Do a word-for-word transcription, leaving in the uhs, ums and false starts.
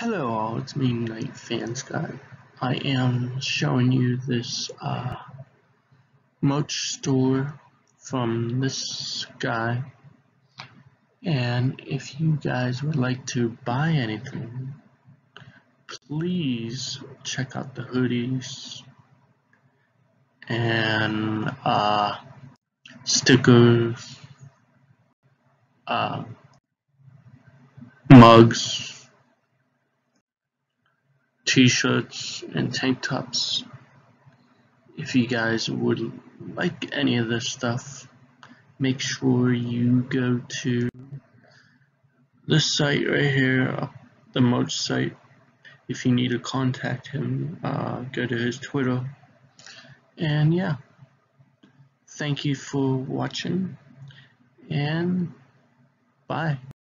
Hello all, it's me, Night Fans Guy. I am showing you this uh, merch store from this guy, and if you guys would like to buy anything, please check out the hoodies and uh, stickers, uh, mugs, t-shirts, and tank tops. If you guys would like any of this stuff, make sure you go to this site right here, the merch site. If you need to contact him, uh, go to his Twitter. And yeah, thank you for watching, and bye.